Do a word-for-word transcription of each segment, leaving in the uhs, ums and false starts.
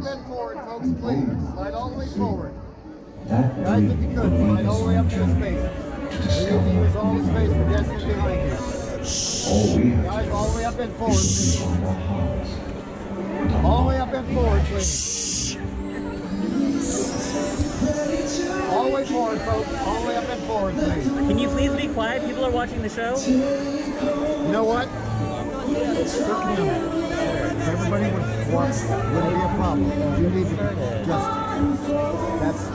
up and forward, folks, please. Slide all the way forward. That Guys, if you could, slide all the way up to the space. We need to use all the space for Destiny behind you. all we have Guys, all the way up and is forward, to please. find our hearts. All the way up and forward, please. All the way forward, folks. All the way up and forward, please. Can you please be quiet? People are watching the show. You know what? If everybody would watch, wouldn't be a problem. You need to just, that's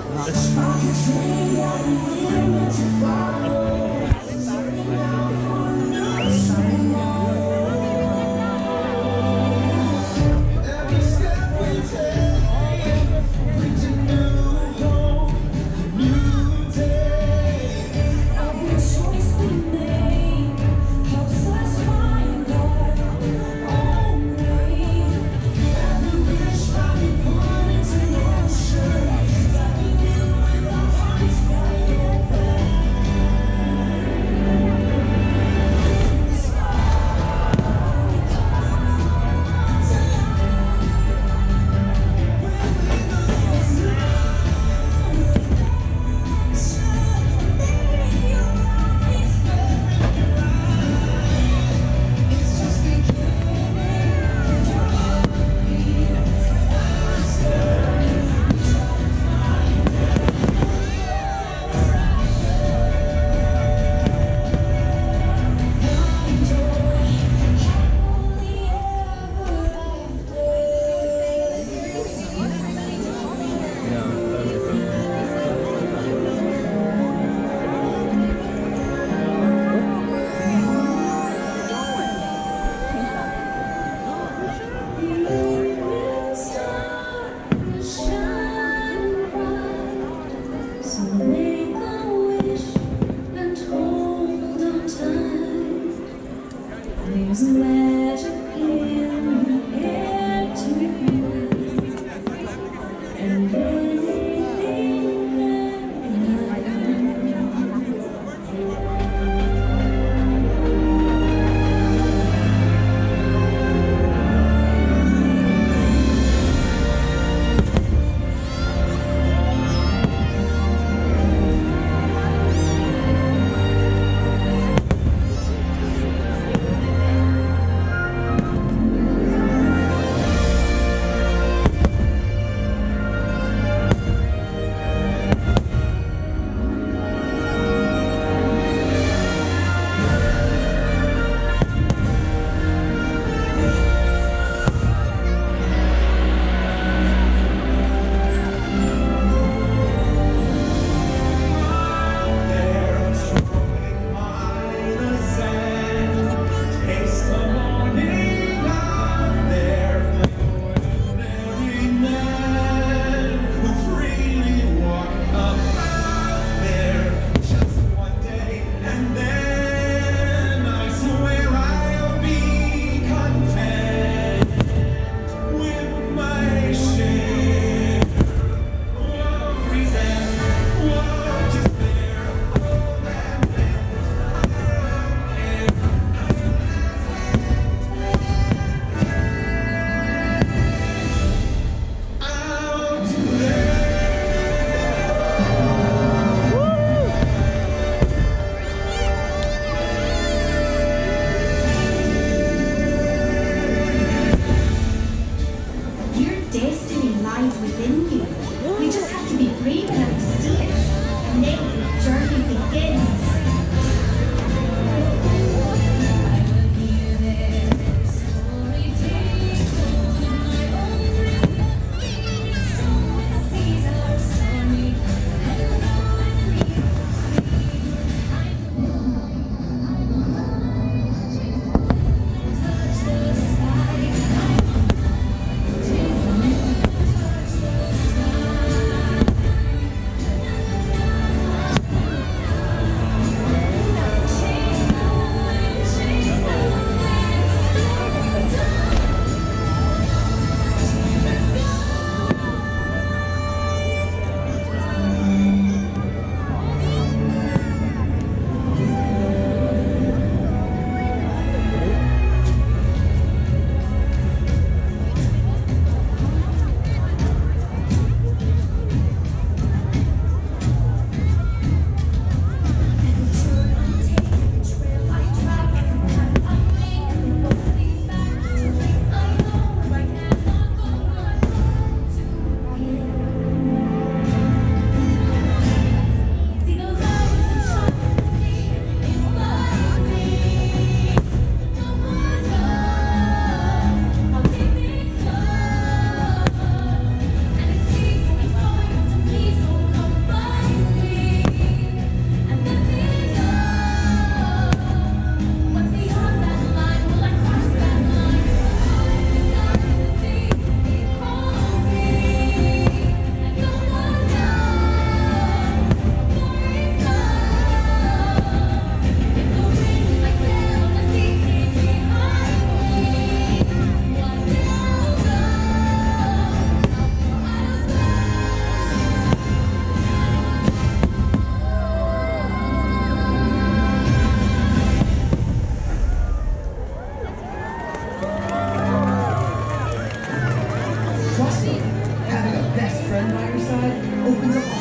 There's magic in the air tonight, and anything that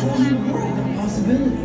whole world of possibilities.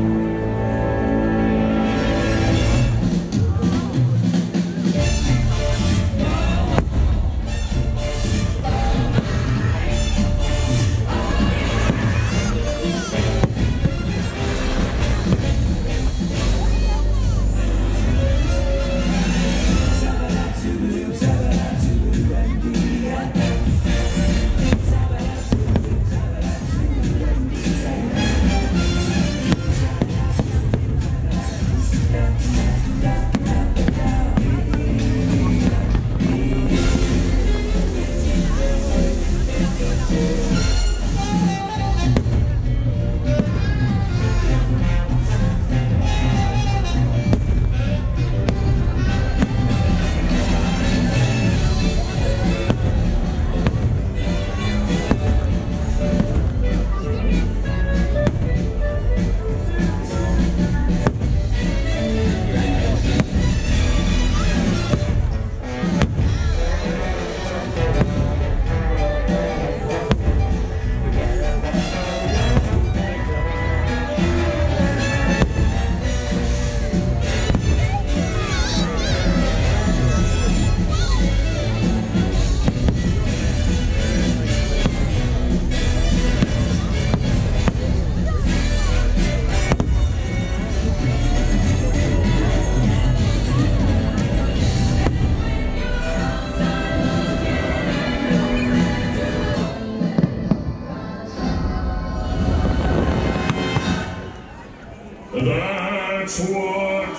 That's what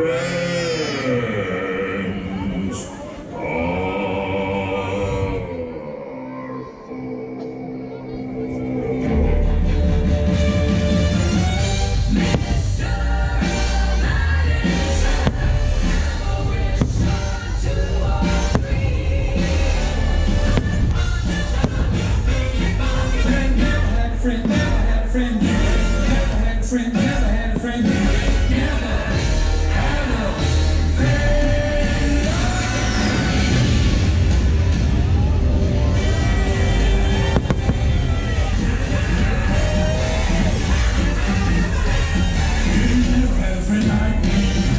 friends are for. Friend, never had a friend, never had a friend, never had a friend, never had a friend like me.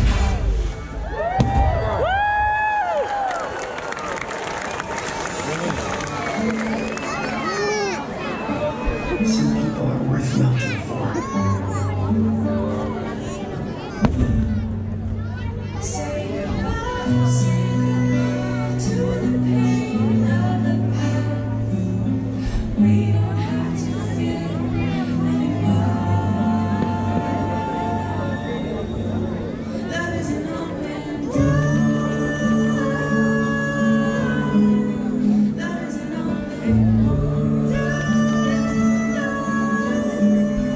Some people are worth melting for. Say goodbye, say goodbye to the pain of the past. We don't have to fear anymore. Love is an open door. Love is an open door.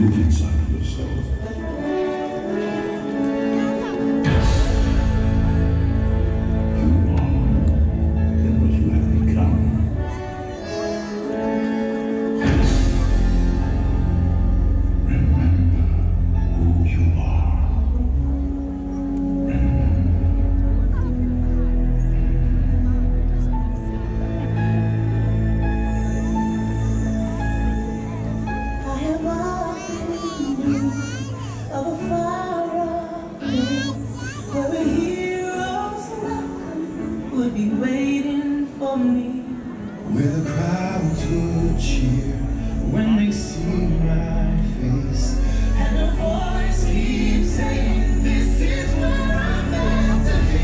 Look inside yourself. You are more than what you have become. Remember who you are. I have often dreamed of a far-off place where a hero's welcome would be waiting for me. Where the crowds would cheer when they see my face. And a voice keeps saying, "This is where I'm meant to be."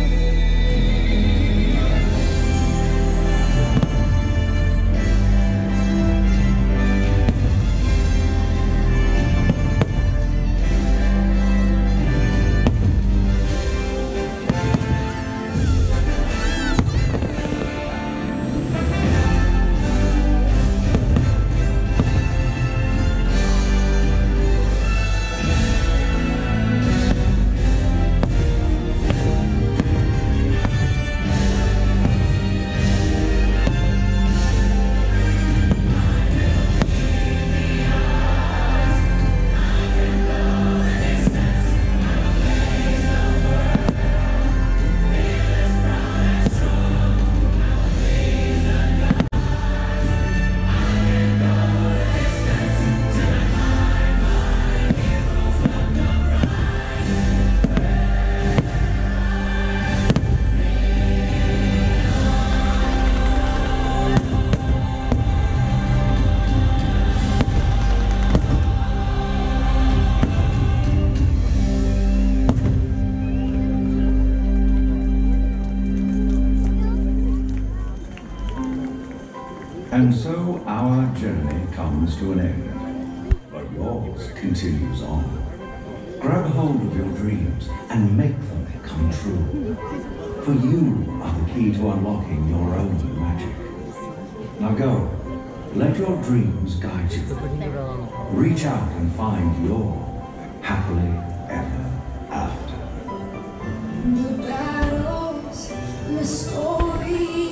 And so our journey comes to an end, but yours continues on. Grab hold of your dreams and make them come true. For you are the key to unlocking your own magic. Now go, let your dreams guide you. Reach out and find your happily ever after. The battles, the story